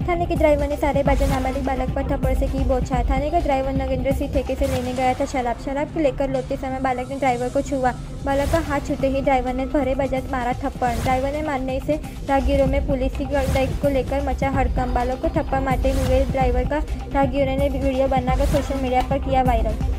थाने के ड्राइवर ने सारे बाजा नाबालिग बालक पर थप्पड़ से की बौछार। थाने का ड्राइवर नगेंद्र सिंह ठेके से लेने गया था शराब लेकर लौटते समय बालक ने ड्राइवर को छुआ। बालक का हाथ छूते ही ड्राइवर ने भरे बजात मारा थप्पड़। ड्राइवर ने मारने से राहगीरों में पुलिस की गाइड को लेकर मचा हड़कंप। बालक को थप्पड़ मारते हुए ड्राइवर का राहगीरों ने वीडियो बनाकर सोशल मीडिया पर किया वायरल।